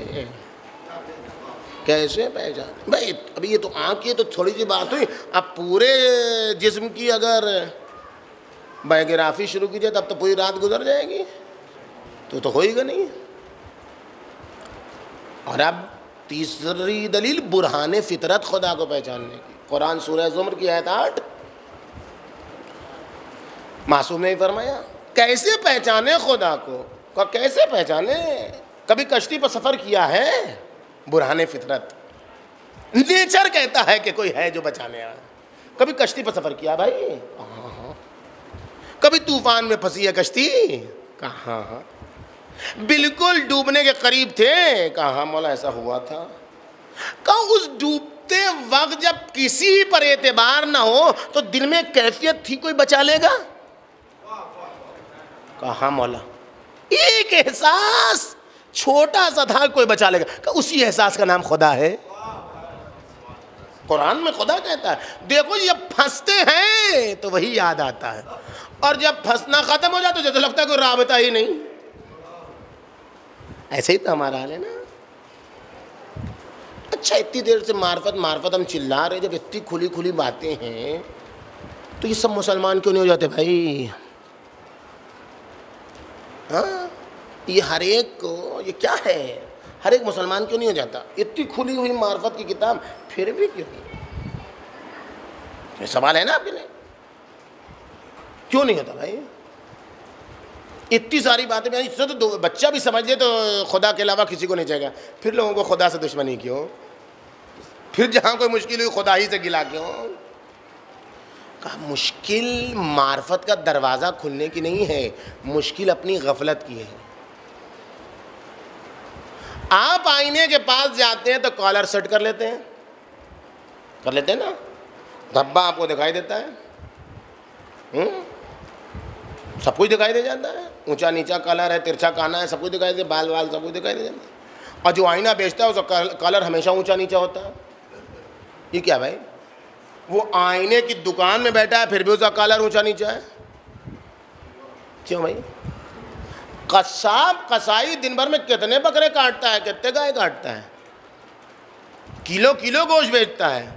کیسے پہچانے؟ بھائی ابھی یہ تو آنکھ کی تو تھوڑی سی بات ہوئی، اب پورے جسم کی اگر بایوگرافی شروع کی جائے تب تو پوری رات گزر جائے گی، تو تو ہوئی گا نہیں۔ اور اب تیسری دلیل برہان فطرت خدا کو پہچاننے کی، قرآن سورہ زمر کی آیت آٹھ، معصوم نے فرمایا کیسے پہچانے خدا کو؟ کیسے پہچانے؟ کبھی کشتی پر سفر کیا ہے؟ برہان فطرت، نیچر کہتا ہے کہ کوئی ہے جو بچانے آیا۔ کبھی کشتی پر سفر کیا بھائی؟ کہاں۔ کبھی طوفان میں پھنسی ہے کشتی؟ کہاں۔ بالکل ڈوبنے کے قریب تھے؟ کہاں مولا ایسا ہوا تھا؟ کہاں اس ڈوبتے وقت جب کسی پر اعتبار نہ ہو تو دل میں کیفیت تھی کوئی بچا لے گا؟ کہاں مولا؟ ایک احساس چھوٹا سا تھا کوئی بچا لے گا، کہ اسی احساس کا نام خدا ہے۔ قرآن میں خدا کہتا ہے دیکھو جب پھنستے ہیں تو وہی یاد آتا ہے، اور جب پھنسنا ختم ہو جاتا ہے تو لگتا ہے کوئی رابطہ ہی نہیں۔ ایسے ہی تو ہمارا حال ہے نا۔ اچھا اتنی دیر سے معرفت معرفت ہم چلا رہے، جب اتنی کھلی کھلی باتیں ہیں تو یہ سب مسلمان کیوں نہیں ہو جاتے بھائی؟ ہاں یہ ہر ایک کو، یہ کیا ہے، ہر ایک مسلمان کیوں نہیں ہو جاتا؟ اتنی کھلی ہوئی معرفت کی کتاب پھر بھی کیوں نہیں؟ یہ سوال ہے نا آپ کے لیے، کیوں نہیں ہوتا بھائی؟ اتنی ساری باتیں بھی، اس سے تو بچہ بھی سمجھ لے تو خدا کے علاوہ کسی کو نہیں چاہے گا، پھر لوگوں کو خدا سے دشمنی کیوں؟ پھر جہاں کوئی مشکل ہوئی خدا ہی سے گلا کیوں؟ کہا مشکل معرفت کا دروازہ کھلنے کی نہیں ہے، مشکل اپنی غفلت کی ہے۔ آپ آئینے کے پاس جاتے ہیں تو کالر سیٹ کر لیتے ہیں، کر لیتے ہیں نا، دھبا آپ کو دکھائی دیتا ہے، سب کچھ دکھائی دے جاتا ہے، اونچا نیچا کالر ہے، ترچھا کانا ہے، سب کچھ دکھائی دے، بال وال سب کچھ دکھائی دے جاتا ہے۔ اور جو آئینہ بیچتا ہے اس کا کالر ہمیشہ اونچا نیچا ہوتا ہے۔ یہ کیا بھائی؟ وہ آئینے کی دکان میں بیٹھا ہے پھر بھی اس کا کالر اونچا نیچا ہے، کیوں بھائی؟ قصاب قصائی دن بھر میں کتنے بکرے کاٹتا ہے، کتنے گائے کاٹتا ہے، کلو کلو گوشت بیچتا ہے۔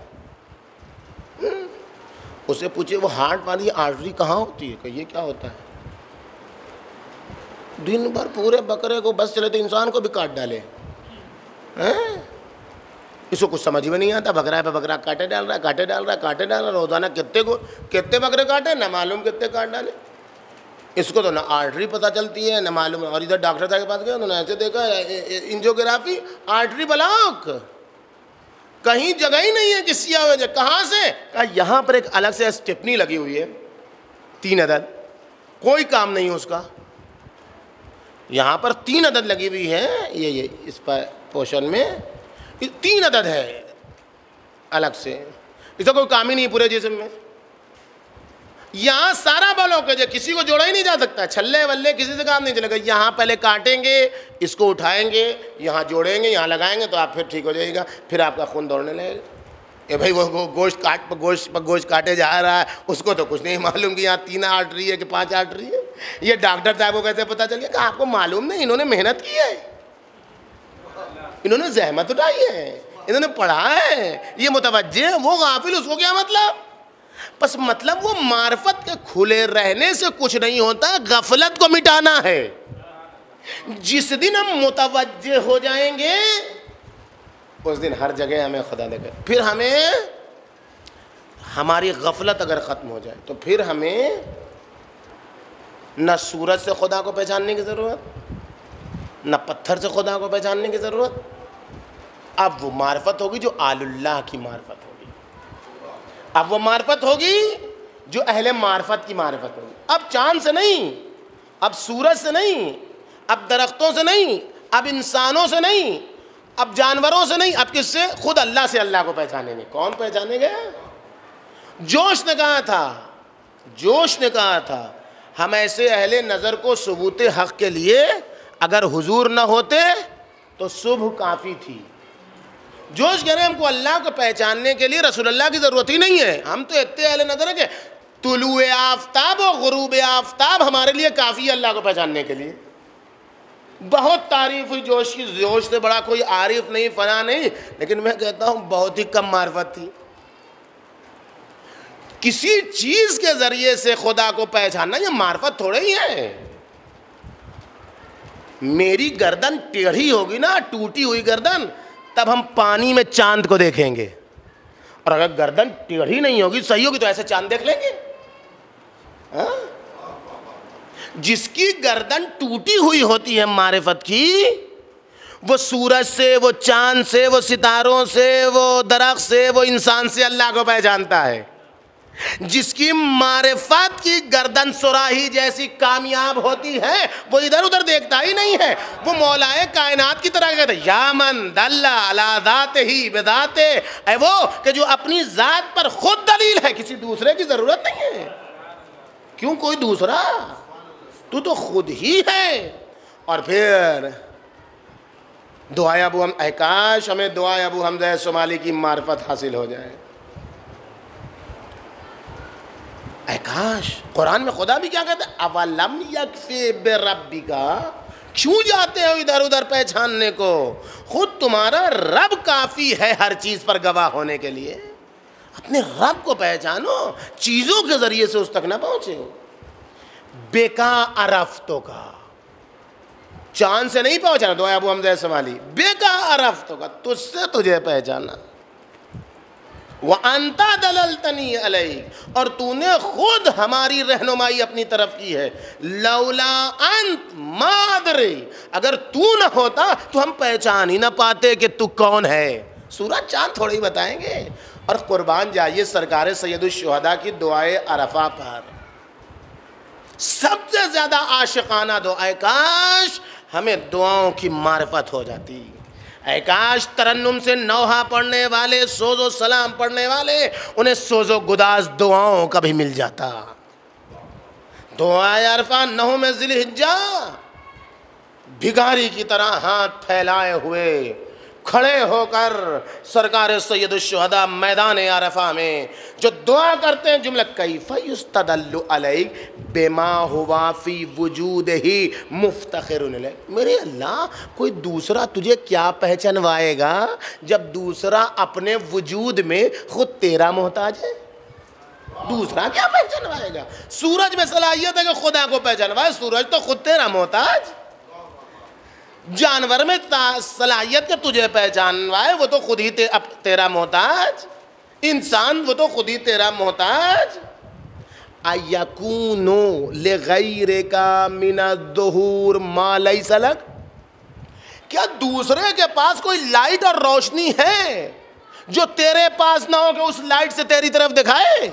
اسے پوچھے وہ ہارٹ والی آرٹری کہاں ہوتی ہے، کہ یہ کیا ہوتا ہے؟ دن بھر پورے بکرے کو بس چلے تو انسان کو بھی کاٹ ڈالے، اس کو کچھ سمجھ میں نہیں آتا، بکرا پہ بکرا کاٹے ڈال رہا ہے، کاٹے ڈال رہا ہے، کاٹے ڈال رہا ہے، روزانہ کتنے کو کتنے بکرے کاٹے نہ معلوم کتنے کاٹ ڈالے۔ اس کو تو نہ آرٹری پتہ چلتی ہے نہ معلوم، اور ادھر ڈاکٹر صاحب کے پاس گیا انہوں نے ایسے دیکھا انجیوگرافی آرٹری بلاک، کہیں جگہ ہی نہیں ہے کہ سیاہ وجہ، کہاں سے؟ کہا یہاں پر ایک الگ سے اسٹیپنی لگی ہوئی ہے، تین عدد، کوئی کام نہیں ہے اس کا، یہاں پر تین عدد لگی ہوئی ہے، یہ یہ اس پر پوشن میں تین عدد ہے الگ سے، اس کا کوئی کام ہی نہیں پورے جسم میں۔ یہاں سارا بلاک ہے، کسی کو جوڑا ہی نہیں جا سکتا، چھلے ولے کسی سے کام نہیں چلے گا۔ یہاں پہلے کاٹیں گے، اس کو اٹھائیں گے، یہاں جوڑیں گے، یہاں لگائیں گے تو آپ پھر ٹھیک ہو جائے گا، پھر آپ کا خون دوڑنے لگے گا۔ اے بھائی وہ گوشت کاٹ گوشت پر گوشت کاٹے جا رہا ہے، اس کو تو کچھ نہیں معلوم کہ یہاں تین آرٹری ہے کہ پانچ آرٹری ہے۔ یہ ڈاکٹر صاحب کو کیسے پتہ چل گیا؟ کہ آپ کو معلوم نہیں، انہوں نے محنت کی ہے، انہوں نے زحمت اٹھائی ہے، انہوں نے پڑھا ہے، یہ متوجہ ہے، وہ غافل، اس کو کیا مطلب؟ بس مطلب وہ معرفت کے کھلے رہنے سے کچھ نہیں ہوتا، غفلت کو مٹانا ہے۔ جس دن ہم متوجہ ہو جائیں گے اس دن ہر جگہ ہمیں خدا دیکھے، پھر ہمیں ہماری غفلت اگر ختم ہو جائے تو پھر ہمیں نہ سورج سے خدا کو پہچاننے کی ضرورت، نہ پتھر سے خدا کو پہچاننے کی ضرورت۔ اب وہ معرفت ہوگی جو آل اللہ کی معرفت ہوگی، اب وہ معرفت ہوگی جو اہل معرفت کی معرفت ہوگی۔ اب چاند سے نہیں، اب سورج سے نہیں، اب درختوں سے نہیں، اب انسانوں سے نہیں، اب جانوروں سے نہیں، اب کس سے؟ خود اللہ سے اللہ کو پہچانیں گے. کون پہچانے گا؟ جوش نے کہا تھا جوش نے کہا تھا ہم ایسے اہل نظر کو ثبوت حق کے لیے اگر حضور نہ ہوتے تو صبح کافی تھی. جوش کہہ رہے ہیں ہم کو اللہ کو پہچاننے کے لیے رسول اللہ کی ضرورت ہی نہیں ہے، ہم تو اتنے اہل نظر ہیں کہ طلوع آفتاب و غروب آفتاب ہمارے لیے کافی ہے اللہ کو پہچاننے کے لیے. بہت تعریف ہوئی جوش کی، جوش سے بڑا کوئی عارف نہیں، فنا نہیں، لیکن میں کہتا ہوں بہت ہی کم معرفت تھی. کسی چیز کے ذریعے سے خدا کو پہچاننا یہ معرفت تھوڑے ہی ہے. میری گردن ٹیڑھی ہوگی نا، ٹوٹی ہوئی گردن، تب ہم پانی میں چاند کو دیکھیں گے، اور اگر گردن ٹیڑھی نہیں ہوگی، صحیح ہوگی، تو ایسے چاند دیکھ لیں گے. ہاں؟ جس کی گردن ٹوٹی ہوئی ہوتی ہے معرفت کی، وہ سورج سے، وہ چاند سے، وہ ستاروں سے، وہ درخت سے، وہ انسان سے اللہ کو پہچانتا ہے. جس کی معرفت کی گردن سراہی جیسی کامیاب ہوتی ہے، وہ ادھر ادھر دیکھتا ہی نہیں ہے. وہ مولائے کائنات کی طرح کہتا ہے یا من دل علی ذاتہ بذاتہ، اے وہ کہ جو اپنی ذات پر خود دلیل ہے، کسی دوسرے کی ضرورت نہیں ہے. کیوں کوئی دوسرا؟ تو تو خود ہی ہے. اور پھر دعائے ابو ہم اے کاش ہمیں دعائے ابو حمزہ شمالی کی معرفت حاصل ہو جائے. اے کاش. قرآن میں خدا بھی کیا کہتا ہے؟ اولم یکفی بربک، کیوں جاتے ہو ادھر ادھر پہچاننے کو؟ خود تمہارا رب کافی ہے ہر چیز پر گواہ ہونے کے لیے. اپنے رب کو پہچانو، چیزوں کے ذریعے سے اس تک نہ پہنچے ہو. بیکا عرفتوں کا، چاند سے نہیں پہنچانا. دعائے ابو حمزہ شمالی بیکا عرفتوں کا، تجھ سے تجھے پہچانا. وَأَنْتَ دَلَلْتَنِي عَلَيْكَ، اور تو نے خود ہماری رہنمائی اپنی طرف کی ہے. لولا انت ما ادری، اگر تو نہ ہوتا تو ہم پہچان ہی نہ پاتے کہ تو کون ہے. سورج چاند تھوڑے ہی بتائیں گے. اور قربان جائیے سرکار سید الشہداء کی دعائے عرفہ پر سب سے زیادہ عاشقانہ دعا، اے کاش ہمیں دعاؤں کی معرفت ہو جاتی. اے کاش ترنم سے نوحہ پڑھنے والے، سوز و سلام پڑھنے والے، انہیں سوز و گداز دعاؤں کا بھی مل جاتا. دعائے عرفہ نہم ذی الحجہ، بھگاری کی طرح ہاتھ پھیلائے ہوئے کھڑے ہو کر سرکار سید الشہداء میدان عرفہ میں جو دعا کرتے ہیں، جملہ کیف یستدل علیک بما ہوا فی وجودہ مفتخر علیہ. میرے اللہ، کوئی دوسرا تجھے کیا پہچنوائے گا جب دوسرا اپنے وجود میں خود تیرا محتاج ہے؟ دوسرا کیا پہچنوائے گا؟ سورج میں صلاحیت ہے کہ خدا کو پہچنوائے، سورج تو خود تیرا محتاج. جانور میں صلاحیت کہ تجھے پہچانوائے، وہ تو خود ہی تیرا محتاج. انسان وہ تو خود ہی تیرا محتاج. اَيَكُونُ لِغَيْرِكَ مِنَ الظُّهُورِ مَا لَيْسَ لَكَ، کیا دوسرے کے پاس کوئی لائٹ اور روشنی ہے جو تیرے پاس نہ ہو کہ اس لائٹ سے تیری طرف دکھائے؟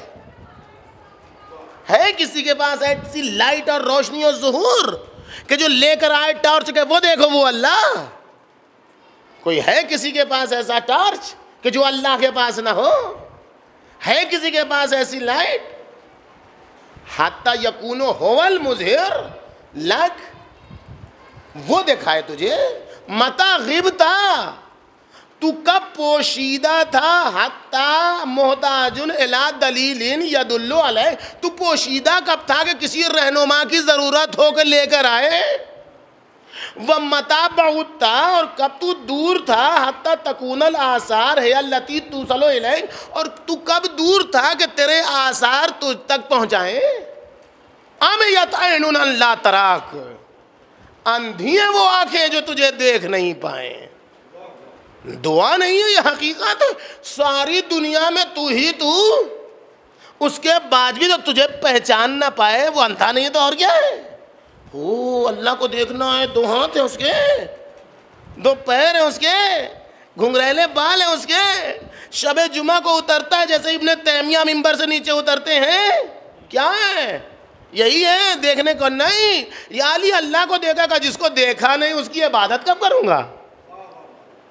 ہے کسی کے پاس ایسی لائٹ اور روشنی اور ظہور کہ جو لے کر آئے ٹارچ کہ وہ دیکھو وہ اللہ؟ کوئی ہے کسی کے پاس ایسا ٹارچ کہ جو اللہ کے پاس نہ ہو؟ ہے کسی کے پاس ایسی لائٹ؟ حتی یکون هو المظہر لک، وہ دکھائے تجھے. متا غبتا، تو کب پوشیدہ تھا. حتی محتاج الی دلیل یدل علیہ، تو پوشیدہ کب تھا کہ کسی رہنما کی ضرورت ہو کے لے کر آئے. وَمَتَا بَعُدْتَا، اور کب تو دور تھا. حتی تکون الآثار ہے التی توصل الیہ، اور تو کب دور تھا کہ تیرے آثار تجھ تک پہنچائیں. عَمِیَتْ عَیْنٌ لَا تَرَاک، اندھی ہیں وہ آنکھیں جو تجھے دیکھ نہیں پائیں. دعا نہیں ہے، یہ حقیقت ہے. ساری دنیا میں تو ہی تو، اس کے بعد بھی تو تجھے پہچان نہ پائے، وہ اندھا نہیں ہے تو اور کیا ہے؟ او اللہ کو دیکھنا ہے، دو ہاتھ ہیں اس کے، دو پیر ہیں اس کے، گھنگریلے بال ہیں اس کے. شب جمعہ کو اترتا ہے جیسے ابن تیمیہ ممبر سے نیچے اترتے ہیں. کیا ہے؟ یہی ہے دیکھنے کو نہیں. یا علی اللہ کو دیکھا گا، جس کو دیکھا نہیں اس کی عبادت کب کروں گا؟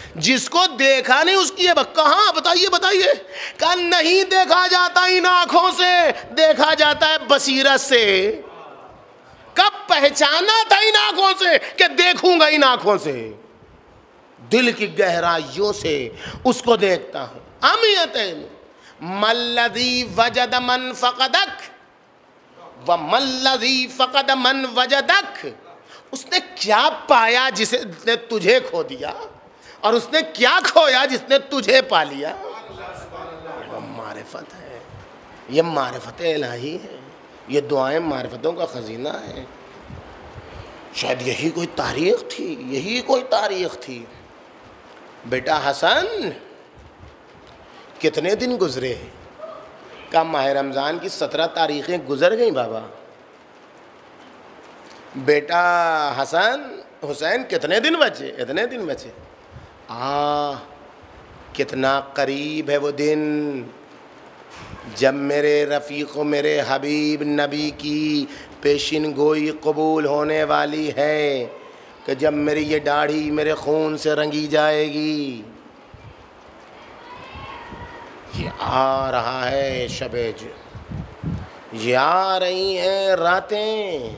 جس کو دیکھا نہیں اس کی یہ کہاں بتائیے بتائیے کہا نہیں دیکھا جاتا ان آنکھوں سے، دیکھا جاتا ہے بصیرت سے۔ کب پہچانا تھا ان آنکھوں سے کہ دیکھوں گا ان آنکھوں سے؟ دل کی گہرائیوں سے اس کو دیکھتا ہوں۔ اہمیتیں مَلَّذِي وَجَدَ مَنْ فَقَدَكَ وَمَلَّذِي فَقَدَ مَنْ وَجَدَكَ۔ اس نے کیا پایا جس نے تجھے کھو دیا، اور اس نے کیا کھویا جس نے تجھے پا لیا؟ یہ معرفت ہے، یہ معرفت الہی ہے، یہ دعائیں معرفتوں کا خزینہ ہے۔ شاید یہی کوئی تاریخ تھی، یہی کوئی تاریخ تھی۔ بیٹا حسن کتنے دن گزرے؟ کہا ماہ رمضان کی سترہ تاریخیں گزر گئیں بابا۔ بیٹا حسن حسین کتنے دن بچے؟ اتنے دن بچے۔ آہ کتنا قریب ہے وہ دن جب میرے رفیق و میرے حبیب نبی کی پیشن گوئی قبول ہونے والی ہے، کہ جب میری یہ داڑھی میرے خون سے رنگی جائے گی۔ یہ آ رہا ہے شب، یہ آ رہی ہیں راتیں۔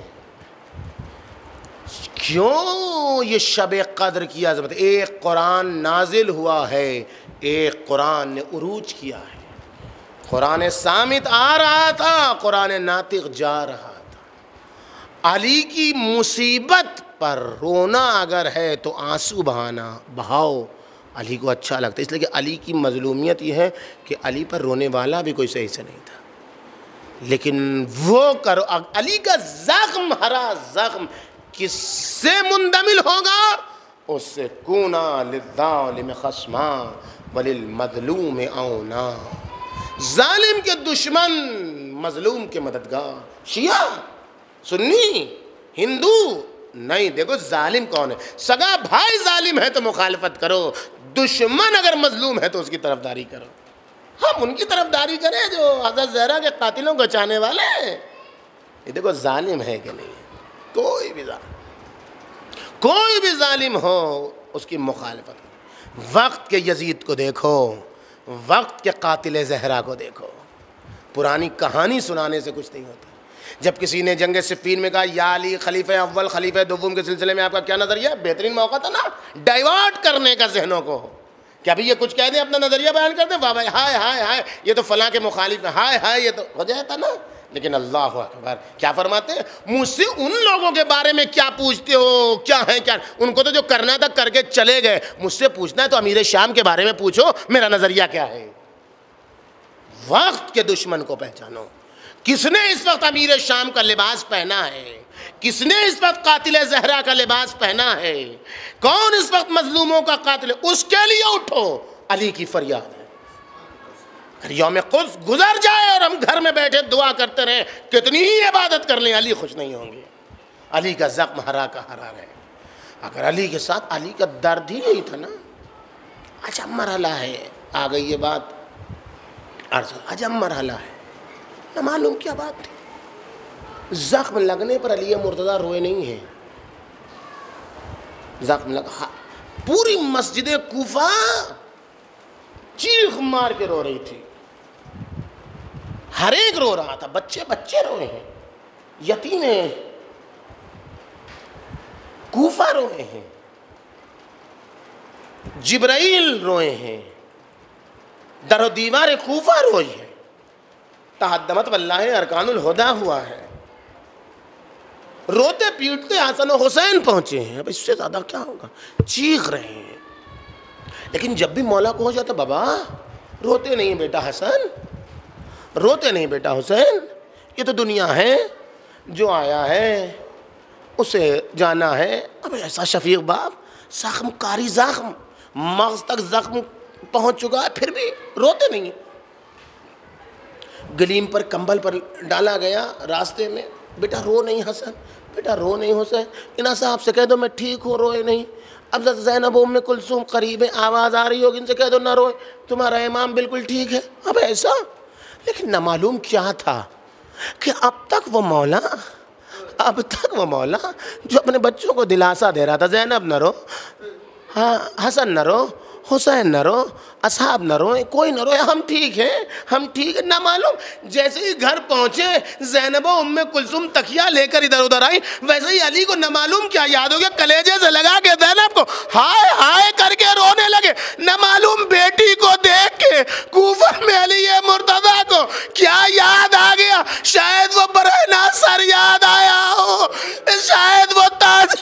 کیوں یہ شب قدر کی عظمت؟ ایک قرآن نازل ہوا ہے، ایک قرآن نے عروج کیا ہے۔ قرآن صامت آ رہا تھا، قرآن ناطق جا رہا تھا۔ علی کی مصیبت پر رونا اگر ہے تو آنسو بہانا بہاؤ، علی کو اچھا لگتا ہے۔ اس لیے کہ علی کی مظلومیت یہ ہے کہ علی پر رونے والا بھی کوئی صحیح سے نہیں تھا، لیکن وہ کرو علی کا زخم ہرا زخم کس سے مندمل ہوگا؟ اس سے کونا للظالم خصما وللمظلوم اونا۔ ظالم کے دشمن، مظلوم کے مددگار۔ شیعہ، سنی، ہندو نہیں، دیکھو ظالم کون ہے؟ سگا بھائی ظالم ہے تو مخالفت کرو، دشمن اگر مظلوم ہے تو اس کی طرفداری کرو۔ ہم ان کی طرفداری کریں جو حضرت زہرا کے قاتلوں کو چاہنے والے ہیں۔ یہ دیکھو ظالم ہے کہ نہیں؟ کوئی بھی ظالم کوئی بھی ظالم ہو اس کی مخالفت۔ وقت کے یزید کو دیکھو، وقت کے قاتل زہرا کو دیکھو۔ پرانی کہانی سنانے سے کچھ نہیں ہوتا۔ جب کسی نے جنگ صفین میں کہا یا علی خلیفہ اول خلیفہ دوم کے سلسلے میں آپ کا کیا نظریہ؟ بہترین موقع تھا نا ڈائیورٹ کرنے کا ذہنوں کو، کہ ابھی یہ کچھ کہہ دیں اپنا نظریہ بیان کر دیں، واہ بھائی ہائے ہائے ہائے یہ تو فلاں کے مخالف ہیں، ہائے ہائے یہ تو ہو جائے تھا نا۔ لیکن اللہ اکبر کیا فرماتے ہیں؟ مجھ سے ان لوگوں کے بارے میں کیا پوچھتے ہو؟ کیا ہے کیا؟ ان کو تو جو کرنا تھا کر کے چلے گئے، مجھ سے پوچھنا ہے تو امیر شام کے بارے میں پوچھو، میرا نظریہ کیا ہے۔ وقت کے دشمن کو پہچانو۔ کس نے اس وقت امیر شام کا لباس پہنا ہے؟ کس نے اس وقت قاتل زہرا کا لباس پہنا ہے؟ کون اس وقت مظلوموں کا قاتل ہے؟ اس کے لیے اٹھو۔ علی کی فریاد ہے۔ اگر یوم قدس گزر جائے اور ہم گھر میں بیٹھے دعا کرتے رہیں، کتنی ہی عبادت کر لیں، علی خوش نہیں ہوں گے۔ علی کا زخم ہرا کا ہرا رہے۔ اگر علی کے ساتھ علی کا درد ہی نہیں تھا نا، عجب مرحلہ ہے۔ آ گئی یہ بات، عجب مرحلہ ہے، نہ معلوم کیا بات تھی۔ زخم لگنے پر علی مرتضیٰ روئے نہیں ہیں۔ زخم لگا، پوری مسجد کوفہ چیخ مار کے رو رہی تھی، ہر ایک رو رہا تھا، بچے بچے روئے ہیں، یتیم ہیں، کوفہ روئے ہیں، جبرائیل روئے ہیں، در و دیوار کوفہ روئی ہے، تہدمت واللہ ارکان الہدیٰ ہوا ہے، روتے پیٹتے حسن و حسین پہنچے ہیں۔ اب اس سے زیادہ کیا ہوگا؟ چیخ رہے ہیں۔ لیکن جب بھی مولا کو ہو جاتا، بابا روتے نہیں بیٹا حسن، روتے نہیں بیٹا حسین، یہ تو دنیا ہے، جو آیا ہے اسے جانا ہے۔ اب ایسا شفیق باپ، زخم کاری زخم، مغز تک زخم پہنچ چکا ہے، پھر بھی روتے نہیں ہیں۔ گلیم پر کمبل پر ڈالا گیا راستے میں، بیٹا رو نہیں حسن، بیٹا رو نہیں حسین، انہا صاحب سے کہہ دو میں ٹھیک ہوں، روئے نہیں۔ اب زینب ام کلثوم قریب ہے، آواز آ رہی ہوگی، ان سے کہہ دو نہ روئے، تمہارا امام بالکل ٹھیک ہے۔ اب ایسا، لیکن نہ معلوم کیا تھا کہ اب تک وہ مولا اب تک وہ مولا جو اپنے بچوں کو دلاسا دے رہا تھا، زینب نہ رو، ہاں حسن نہ رو، حسین نہ رو، اصحاب نہ روئیں، کوئی نہ روئے، ہم ٹھیک ہیں، ہم ٹھیک ہیں۔ نہ معلوم جیسے ہی گھر پہنچے زینب و ام کلثوم تکیہ لے کر ادھر ادھر آئی، ویسے ہی علی کو نہ معلوم کیا یاد ہو گیا، کلیجے سے لگا کے زینب کو ہائے ہائے کر کے رونے لگے۔ نہ معلوم بیٹی کو دیکھ کے کوفہ میں علی مرتضیٰ کو کیا یاد آ گیا، شاید وہ برائے ناصر یاد آیا ہو، شاید وہ تاج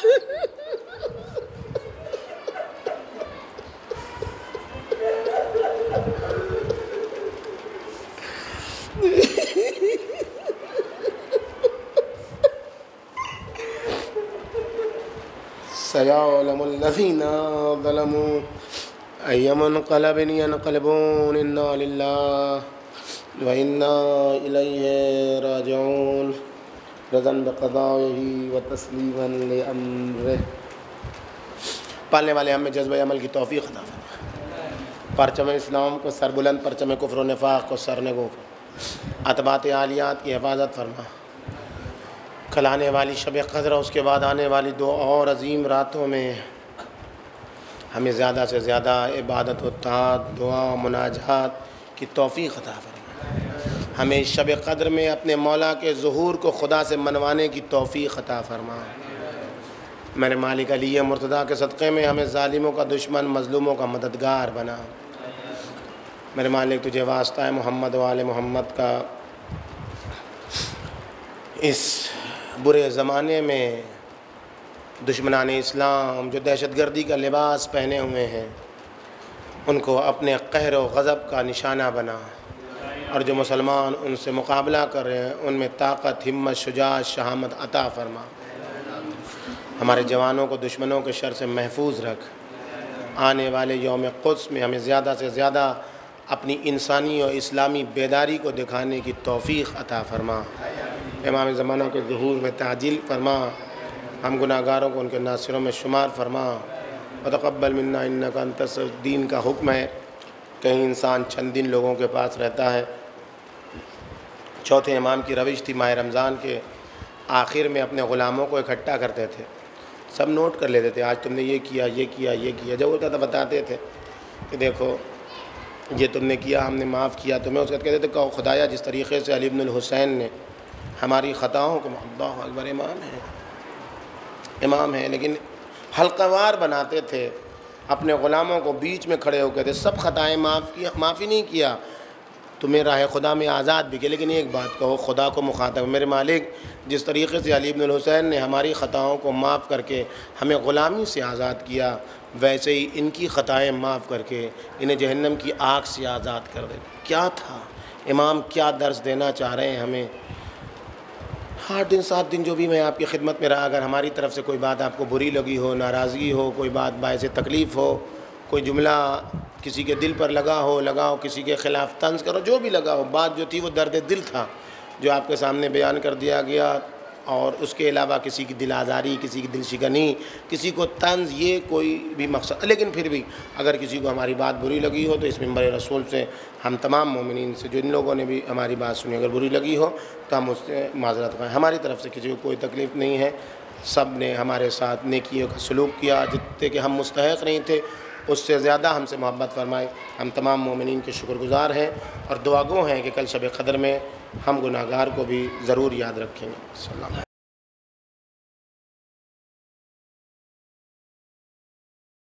سيعلم الذين ظلموا أي منقلب ينقلبون إنا لله وإنا إليه راجعون رضا بقضائه وتسليما لأمره۔ پالنے والے ہمیں جذبہ عمل کی توفیق عطا فرما، پرچم اسلام کو سر بلند، پرچم کفر و نفاق کو سرنگوں، اتباعت عالیات کی حفاظت فرما۔ کل آنے والی شب قدر، اس کے بعد آنے والی دو اور عظیم راتوں میں ہمیں زیادہ سے زیادہ عبادت و طاعت، دعا، مناجات کی توفیق عطا فرما۔ ہمیں شب قدر میں اپنے مولا کے ظہور کو خدا سے منوانے کی توفیق عطا فرما۔ میرے مالک علی مرتضیٰ کے صدقے میں ہمیں ظالموں کا دشمن، مظلوموں کا مددگار بنا۔ میرے مالک تجھے واسطہ ہے محمد و آل محمد کا، اس برے زمانے میں دشمنان اسلام جو دہشت گردی کا لباس پہنے ہوئے ہیں ان کو اپنے قہر و غضب کا نشانہ بنا، اور جو مسلمان ان سے مقابلہ کر رہے ہیں ان میں طاقت، ہمت، شجاعت، شہامت عطا فرما۔ ہمارے جوانوں کو دشمنوں کے شر سے محفوظ رکھ۔ آنے والے یوم قدس میں ہمیں زیادہ سے زیادہ اپنی انسانی اور اسلامی بیداری کو دکھانے کی توفیق عطا فرما۔ امام زمانہ کے ظہور میں تعجیل فرما، ہم گناہ گاروں کو ان کے ناصروں میں شمار فرما۔ وتقبل منا انک انت السمیع۔ دین کا حکم ہے، کہیں انسان چند دن لوگوں کے پاس رہتا ہے۔ چوتھے امام کی روش تھی ماہ رمضان کے آخر میں اپنے غلاموں کو اکٹھا کرتے تھے، سب نوٹ کر لیتے تھے، آج تم نے یہ کیا یہ کیا یہ کیا، جب ہوتا تھا بتاتے تھے کہ دیکھو یہ تم نے کیا، ہم نے معاف کیا تمہیں۔ اس کے بعد کہتے تھے کہ خدایا جس طریقے سے علی بن الحسین نے ہماری خطاؤں کو، اللہ اکبر، امام ہے امام ہے لیکن حلقہ وار بناتے تھے، اپنے غلاموں کو بیچ میں کھڑے ہو کے تھے، سب خطائیں معاف کیا، معافی نہیں کیا، تمہیں راہ خدا میں آزاد بھی کیا، لیکن ایک بات کہو، خدا کو مخاطب، میرے مالک جس طریقے سے علی بن الحسین نے ہماری خطاؤں کو معاف کر کے ہمیں غلامی سے آزاد کیا، ویسے ہی ان کی خطائیں معاف کر کے انہیں جہنم کی آگ سے آزاد کر دے۔ کیا تھا امام، کیا درس دینا چاہ رہے ہیں ہمیں؟ آٹھ دن سات دن جو بھی میں آپ کی خدمت میں رہا، اگر ہماری طرف سے کوئی بات آپ کو بری لگی ہو، ناراضگی ہو، کوئی بات باعث تکلیف ہو، کوئی جملہ کسی کے دل پر لگا ہو لگا ہو کسی کے خلاف طنز کرو، جو بھی لگا ہو، بات جو تھی وہ درد دل تھا جو آپ کے سامنے بیان کر دیا گیا، اور اس کے علاوہ کسی کی دل آزاری، کسی کی دل شکنی، کسی کو طنز، یہ کوئی بھی مقصد، لیکن پھر بھی اگر کسی کو ہماری بات بری لگی ہو تو اس منبر رسول سے ہم تمام مومنین سے، جو ان لوگوں نے بھی ہماری بات سنی، اگر بری لگی ہو تو ہم اس سے معذرت خواہیں۔ ہماری طرف سے کسی کو کوئی تکلیف نہیں ہے، سب نے ہمارے ساتھ نیکیوں کا سلوک کیا، جتنے کہ ہم مستحق نہیں تھے اس سے زیادہ ہم سے محبت فرمائے۔ ہم تمام مومنین کے شکر گزار ہیں اور دعا گو ہیں کہ کل شب قدر میں ہم گناہ گار کو بھی ضرور یاد رکھیں گے۔